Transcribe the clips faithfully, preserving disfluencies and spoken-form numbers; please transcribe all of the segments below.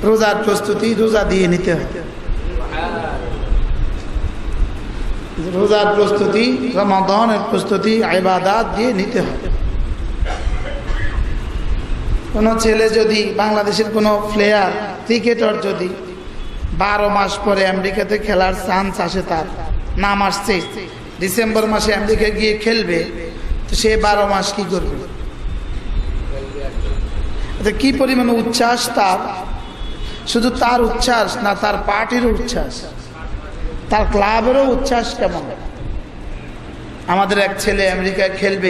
রোজার প্রস্তুতি রোজা দিয়ে নিতে হয়, রোজার প্রস্তুতি রমাদানের প্রস্তুতি ইবাদত দিয়ে নিতে হয়। কোনো ছেলে যদি বাংলাদেশের কোনো প্লেয়ার ক্রিকেটার যদি বারো মাস পরে আমেরিকাতে খেলার চান্স আসে, তার নাম আসছে, ডিসেম্বর মাসে আমেরিকা গিয়ে খেলবে, তো সে বারো মাস কি করবে? কি পরিমাণ উচ্ছ্বাস তার! শুধু তার উচ্ছ্বাস না, তার পার্টির উচ্ছ্বাস, তার ক্লাবেরও উচ্ছ্বাস কেমন। আমাদের এক ছেলে আমেরিকায় খেলবে,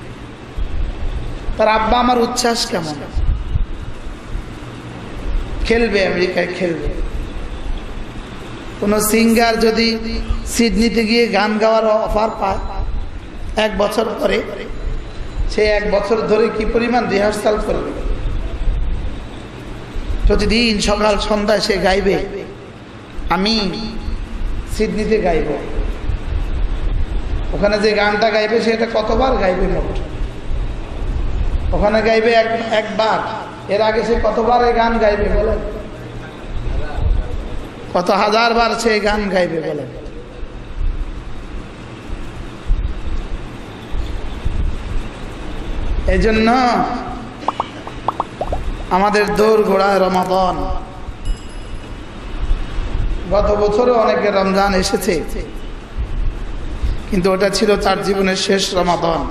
তার আব্বা আমার উচ্ছ্বাস কেমন, খেলবে আমেরিকায় খেলবে। কোন সিঙ্গার যদি সিডনিতে গিয়ে গান গাওয়ার অফার পায় এক বছর পরে, সে এক বছর ধরে কি পরিমাণ রিহার্সাল করবে, প্রতিদিন সকাল সন্ধ্যায় সে গাইবে, আমি সিডনিতে গাইব। ওখানে যে গানটা গাইবে সেটা কতবার গাইবে? মোট ওখানে গাইবে এক একবার, এর আগে সে কতবার এই গান গাইবে বলেন? কত হাজার বার সে গান গাইবে বলেন? এই জন্য আমাদের দৌড় ঘোড়ায় রমাদান। গত বছরও অনেকের রমজান এসেছে, কিন্তু ওটা ছিল তার জীবনের শেষ রমাদান।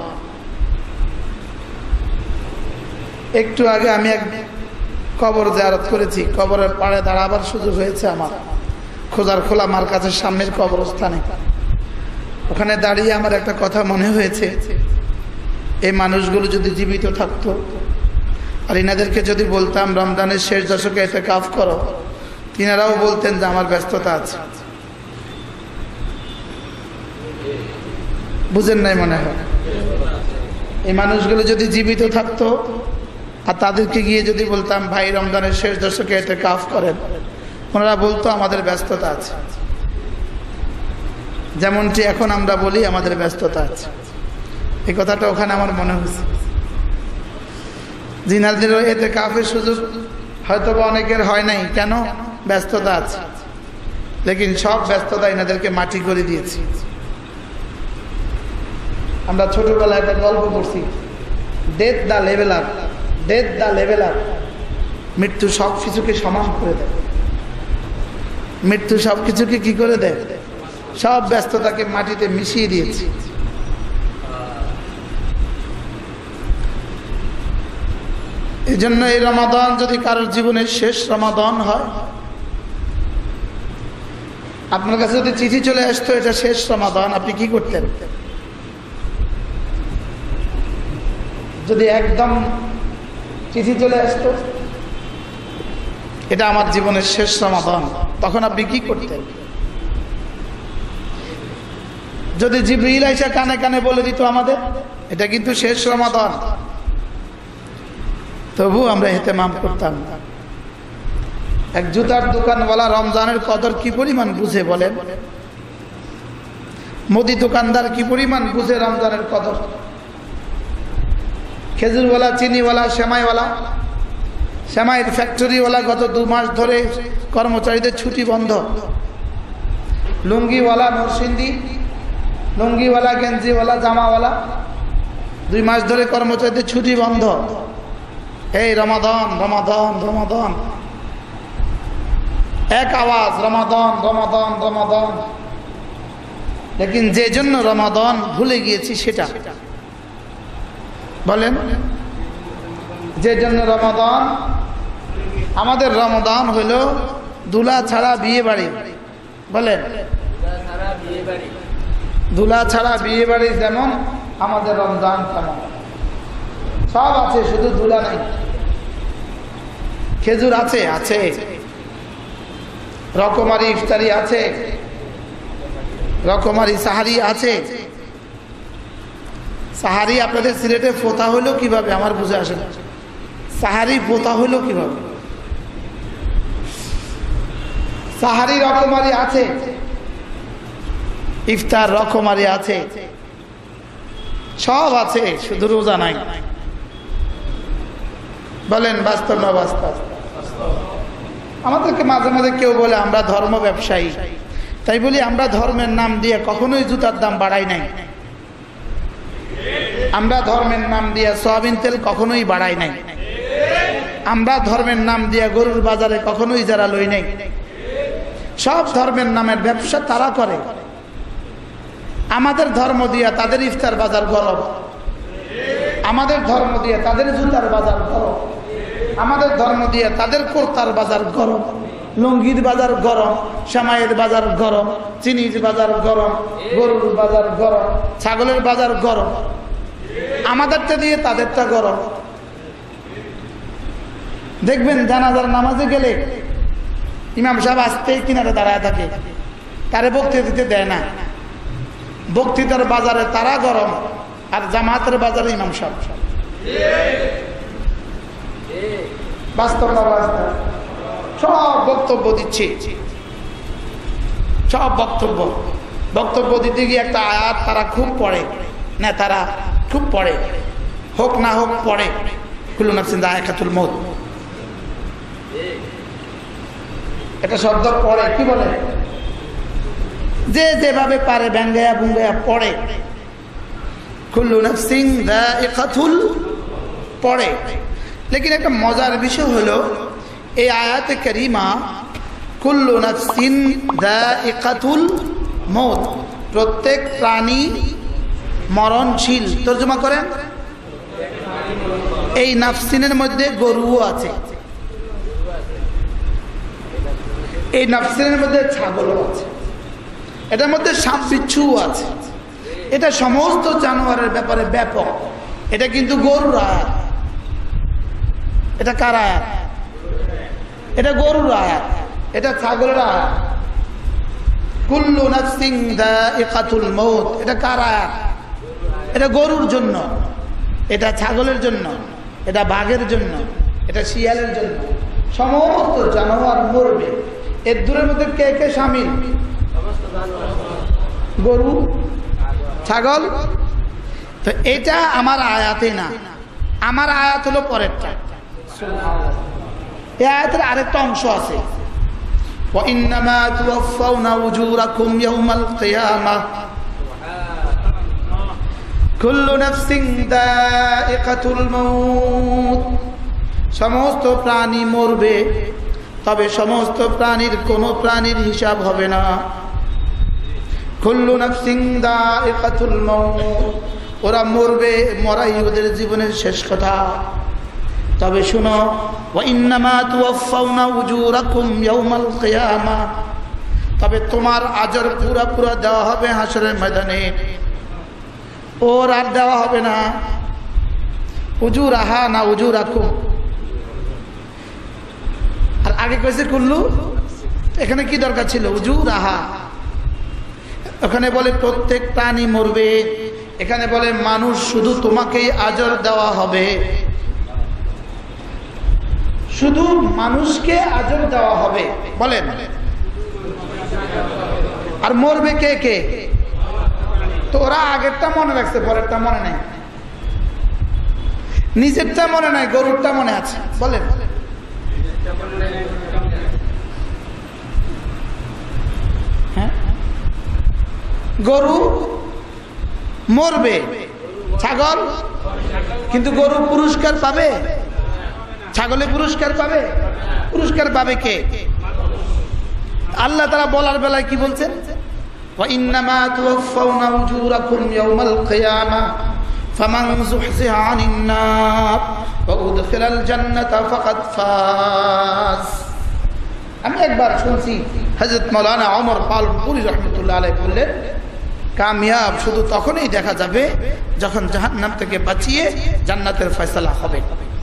একটু আগে আমি এক কবর জিয়ারত করেছি, কবরের পাড়ে দাঁড়াবার সুযোগ হয়েছে আমার, খোঁজার খোলা মার কাছে সামনের কবরস্থানে। ওখানে দাঁড়িয়ে আমার একটা কথা মনে হয়েছে, এই মানুষগুলো যদি জীবিত থাকতো আর ইনাদেরকে যদি বলতাম রমজানের শেষ দশকে ইতিকাফ করো, তিনারাও বলতেন যে আমার ব্যস্ততা আছে। বুঝেন নাই মনে হয়? এই মানুষগুলো যদি জীবিত থাকতো আর তাদেরকে গিয়ে যদি বলতাম ভাই রমজানের শেষ দশকে ইতিকাফ করেন, ওনারা বলতো আমাদের ব্যস্ততা আছে। যেমনটি এখন আমরা বলি আমাদের ব্যস্ততা আছে, এই কথাটা ওখানে আমার মনে হয়েছে। জিনালদেরও ইতিকাফের সুযোগ হয়তো বা অনেকের হয় নাই, কেন? ব্যস্ততা আছে। লেকিন সব ব্যস্ততা এনাদেরকে মাটি করে দিয়েছি। আমরা ছোটবেলায় একটা গল্প পড়ছি, death the level up, death the level up. মৃত্যু সব কিছুকে সমান করে দেয়, মৃত্যু সব কিছুকে কি করে দেয়? সব ব্যস্ততাকে মাটিতে মিশিয়ে দিয়েছি। এই জন্য এই রমাদান যদি কারোর জীবনের শেষ রমাদান হয়, আপনার কাছে যদি চিঠি চলে আসতো এটা শেষ রমাদান, আপনি কি করতেন? যদি একদম চিঠি চলে আসতো এটা আমার জীবনের শেষ রমাদান, তখন আপনি কি করতেন? যদি জিবরিল আইসা কানে কানে বলে দিত আমাদের এটা কিন্তু শেষ রমাদান, তবু আমরা ইহতেমাম করতাম। এক জুতার দোকানওয়ালা রমজানের কদর কি পরিমাণ বুঝে বলেন? মুদি দোকানদার কি পরিমাণ বুঝে রমজানের কদর? খেজুরওয়ালা, চিনিওয়ালা, সেমাইওয়ালা, সেমাইয়ের ফ্যাক্টরিওয়ালা গত দু মাস ধরে কর্মচারীদের ছুটি বন্ধ। লুঙ্গিওয়ালা, নরসিংদী লুঙ্গিওয়ালা, গেঞ্জিওয়ালা, জামাওয়ালা দুই মাস ধরে কর্মচারীদের ছুটি বন্ধ। এই রমাদান রমাদান রমাদান, এক আওয়াজ রমাদান রমাদান রমাদান। লেকিন যে জন্য রমাদান ভুলে গিয়েছি সেটা বলেন? যে জন্য রমাদান, আমাদের রমাদান হইল দুলা ছাড়া বিয়ে বাড়ি। বলেন, দুলা ছাড়া বিয়ে বাড়ি যেমন আমাদের রমজান তেমন। সব আছে, শুধু দুলা নেই। খেজুর আছে, আছে রকমারি ইফতারি আছে, রকমারি সাহারি আছে। সাহারি আপনাদের সিলেটে ফোতা হইলো কিভাবে আমার বুঝে আসে না। সাহারি ফোতা হইলো কিভাবে? সাহারি রকমারি আছে, ইফতার রকমারি আছে, সব আছে, শুধু রোজা নাই। বলেন বাস্তব না বাস্তব? আমাদেরকে মাঝে মাঝে কেউ বলে আমরা ধর্ম ব্যবসায়ী, তাই বলি আমরা ধর্মের নাম দিয়ে কখনোই জুতার দাম বাড়াই নাই, আমরা ধর্মের নাম দিয়ে সয়াবিন তেল কখনোই বাড়াই নাই, আমরা ধর্মের নাম দিয়ে গরুর বাজারে কখনোই যারা লই নাই। সব ধর্মের নামের ব্যবসা তারা করে। আমাদের ধর্ম দিয়ে তাদের ইফতার বাজার গরম, আমাদের ধর্ম দিয়ে তাদের জুতার বাজার গরম, আমাদের ধর্ম দিয়ে তাদের কোর্তার বাজার গরম, লুঙ্গির বাজার গরম, সামাইয়ের বাজার গরম, চিনির বাজার গরম, গরুর বাজার গরম, ছাগলের বাজার গরম, আমাদেরটা দিয়ে তাদেরটা গরম। দেখবেন জানাজার নামাজে গেলে ইমাম সাহেব আসতে কিনারে দাঁড়ায় থাকে, তারে বক্তৃতা দিতে দেয় না। বক্তৃতার বাজারে তারা গরম, আর জামাতের বাজারে ইমাম সাহেব। বাস্তব না বাস্তব? সব বক্তব্য দিচ্ছে, সব বক্তব্য বক্তব্য দিতে গিয়ে একটা আয়াত তারা খুব পড়ে না, তারা খুব পড়ে, হোক না হোক পড়ে, কুল্লু নাফসিন যায়কাতুল মউত, এটা শব্দ পড়ে। কি বলে? যে যেভাবে পারে ব্যাঙ্গায়া বুঙ্গায়া পড়ে, কুল্লু নাফসিন যায়কাতুল পড়ে। লেকিন একটা মজার বিষয় হলো এই আয়াতে কারিমা কুল্লু নাফসিন যায়কাতুল মউত, প্রত্যেক প্রাণী মরণশীল। তর্জমা করেন, এই নাফসিনের মধ্যে গরুও আছে, এই নাফসিনের মধ্যে ছাগলও আছে, এটার মধ্যে সাপ বিচ্ছুও আছে। এটা সমস্ত জানোয়ারের ব্যাপারে ব্যাপক। এটা কিন্তু গরুর আয়াত। এটা কার আয়াত? এটা গরুর আয়াত, এটা ছাগলের আয়াত। কুল্লু নাফসিন যায়কাতুল মউত, এটা কার আয়াত? এটা গরুর জন্য, এটা ছাগলের জন্য, এটা বাঘের জন্য, এটা শিয়ালের জন্য। সমস্ত জানোয়ার মরবে। এর দূরের মধ্যে কে কে শামিল? গরু, ছাগল। তো এটা আমার আয়াতে না, আমার আয়াত হলো পরেরটা। এই আয়াতের আরেকটা অংশ আছে, وَإِنَّمَا تُوَفَّوْنَ أُجُورَكُمْ يَوْمَ الْقِيَامَةِ كُلُّ نَفْسٍ ذَائِقَةُ الْمَوْتِ। সমস্ত প্রাণী মরবে, তবে সমস্ত প্রাণীর কোন প্রাণীর হিসাব হবে না। কুল্লু নাফসিন যায়িকাতুল মাউত, ওরা মরবে, মরাই ওদের জীবনের শেষ কথা। তবে শুনো, ওয়া ইন্নামা তুওয়াফাউনা উজুরাকুম ইয়াউমাল কিয়ামা, তবে তোমার আজর পুরা পুরা দেওয়া হবে হাসরের ময়দানে। ওর আর দেওয়া হবে না। উজুরাহা না উজুরাকুম। আর আগে কইছে কুল্লু, এখানে কি দরকার ছিল? উজুরাহা। ওখানে বলে প্রত্যেক প্রাণী মরবে, এখানে বলে মানুষ শুধু তোমাকেই আজর দেওয়া হবে, শুধু মানুষকে আজর দেওয়া হবে। বলেন, আর মরবে কে কে? তো ওরা আগেরটা মনে রাখছে, পরেরটা মনে নাই। নিজেরটা মনে নাই, গরুরটা মনে আছে। বলেন, হ্যাঁ, গরু মরবে, ছাগল কিন্তু গরু পুরস্কার পাবে, ছাগলে পুরস্কার পাবে। পুরস্কার পাবে কে? আল্লাহ তাআলা বলার বেলায় কি বলছেন? ওয়া ইন্নামা তুওয়াফাউনা উজুরাকুম ইয়াউমাল কিয়ামা ফামান যুহজিহা আনিন নার ওয়া উদখিলাল জান্নাতা ফাকাদ ফাজ। আমি একবার শুনছি হযরত মাওলানা ওমর পালপুরি রাহমাতুল্লাহ আলাইহি বললেন, কামিয়াব শুধু তখনই দেখা যাবে যখন জাহান্নাম থেকে বাঁচিয়ে জান্নাতের ফয়সালা হবে।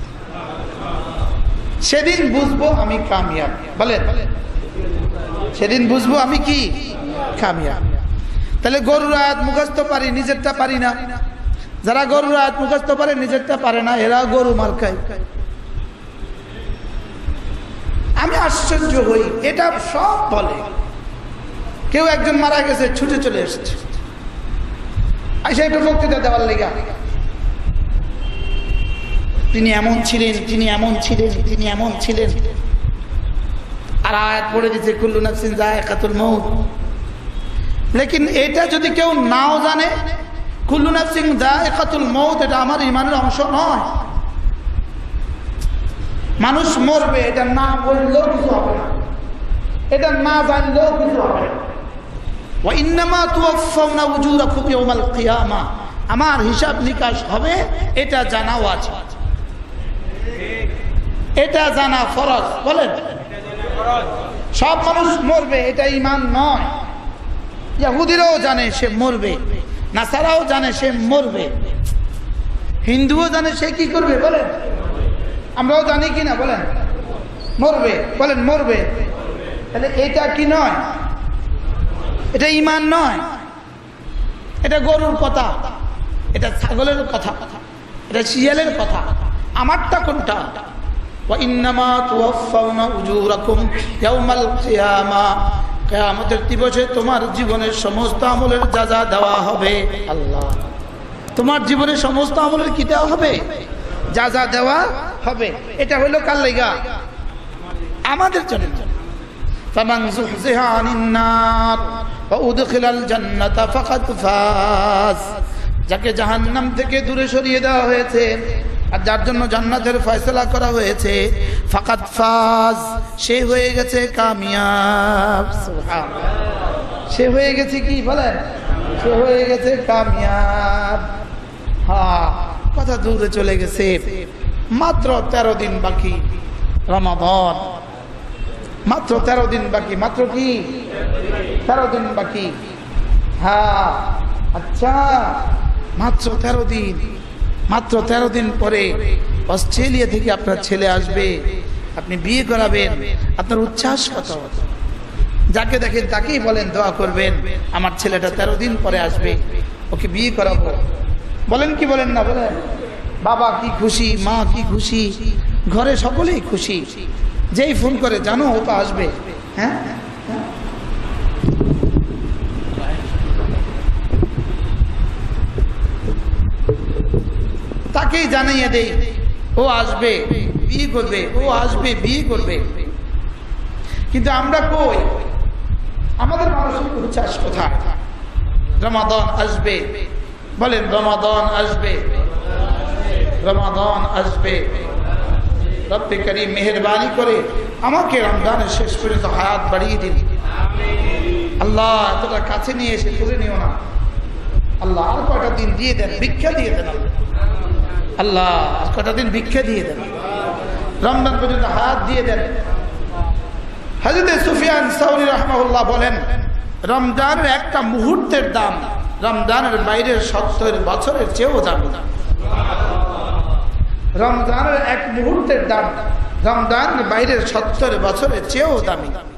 সেদিন বুঝবো আমি কামিয়াব। বলেন, সেদিন বুঝবো আমি কি কামিয়াব। তাহলে গরুর আয়াত মুখস্থ পারি, নিজেরটা পারি না। যারা গরুর আয়াত মুখস্থ পারে, নিজেরটা পারে না, এরা গরু মার্কায়। আমি আশ্চর্য হই, এটা সব বলে। কেউ একজন মারা গেছে, ছুটে চলে এসেছে, আইসা একটু বক্তৃতা দেওয়ার লেগা। তিনি এমন ছিলেন, তিনি এমন ছিলেন, তিনি এমন ছিলেন। আর আয়াত পড়ে দিচ্ছে কুল্লু নাফসিন যায়কাতুল মউত। লেকিন এটা যদি কেউ নাও জানে কুল্লু নাফসিন যায়কাতুল মউত এটা আমার ঈমানের অংশ নয়। মানুষ মরবে এটা না বললেও কিছু হবে না, এটা না জানলেও কিছু হবে না। ওয়া ইন্নামা তুওয়াফাউনা উজুরাকুম ইয়াওমাল কিয়ামা, আমার হিসাব নিকাশ হবে এটা জানাও আছে, এটা জানা ফরজ। বলেন সব মানুষ মরবে এটা ঈমান নয়। ইহুদিরাও জানে সে মরবে, নাসারাও জানে সে মরবে, হিন্দুও জানে সে কি করবে। বলেন আমরাও জানি কি না? বলেন মরবে। বলেন মরবে। তাহলে এটা কি নয়? এটা ঈমান নয়, এটা গরুর কথা, এটা ছাগলের কথা, এটা শিয়ালের কথা। আমারটা কোনটা? ওয়া ইন্নামা তুওয়াফাউনা উজুরাকুম ইয়াওমাল কিয়ামা, কিয়ামতের দিবসে তোমার জীবনের সমস্ত আমলের যা যা দেওয়া হবে। আল্লাহ, তোমার জীবনের সমস্ত আমলের কি দেওয়া হবে? যা যা দেওয়া হবে। এটা হলো কার লাগা? আমাদের জন্য। ফামান যুহজিহা আনিন নার ওয়া উদখিলাল জান্নাতা ফাকাদ ফাজ, যাকে জাহান্নাম থেকে দূরে সরিয়ে দেওয়া হয়েছে আর যার জন্য জান্নাতের ফয়সালা করা হয়েছে, ফাকাদ ফাজ, সে হয়ে গেছে কামিয়াব। সুবহানাল্লাহ, সে হয়ে গেছে কি? বলেন সে হয়ে গেছে কামিয়াব। হ্যাঁ, কথা দূরে চলে গেছে। মাত্র তেরো দিন বাকি রমাদান, মাত্র তেরো দিন বাকি। মাত্র কি? তেরো দিন বাকি। হ্যাঁ আচ্ছা, মাত্র তেরো দিন। মাত্র তেরো দিন পরে অস্ট্রেলিয়া থেকে আপনার ছেলে আসবে, আপনি বিয়ে করাবেন। আপনার উচ্ছ্বাস কত! যাকে দেখেন তাকেই বলেন দোয়া করবেন, আমার ছেলেটা তেরো দিন পরে আসবে, ওকে বিয়ে করাবো। বলেন কি বলেন না? বলেন বাবা কি খুশি, মা কি খুশি, ঘরে সকলেই খুশি। যেই ফোন করে জানো ও তো আসবে। হ্যাঁ, তাকেই জানাইয়ে দেই ও আসবে বিয়ে করবে, ও আসবে বিয়ে করবে। কিন্তু আমরা কই? আমাদের মানসিক উচ্ছ্বাস কোথায়? রমাদান আসবে, বলেন রমাদান আসবে, রমাদান আসবে। রব্বে করিম মেহেরবানি করে আমাকে রমজানের শেষ পর্যন্ত হায়াত বাড়িয়ে দিন। আল্লাহ এতটা কাছে নিয়ে এসে তুলে নিও না। আল্লাহ আর কয়টা দিন দিয়ে দেন, ভিক্ষা দিয়ে দেন। আল্লাহ আর কয়টা দিন ভিক্ষা দিয়ে দেন, রমজান পর্যন্ত হায়াত দিয়ে দেন। হযরত সুফিয়ান সাউরি রাহমাহুল্লাহ বলেন, রমজানের একটা মুহূর্তের দাম রমজানের বাইরের সত্তর বছরের চেয়েও দামি। রমজানের এক মুহূর্তের দাম রমজানের বাইরের সত্তর বছরের চেয়েও দামি।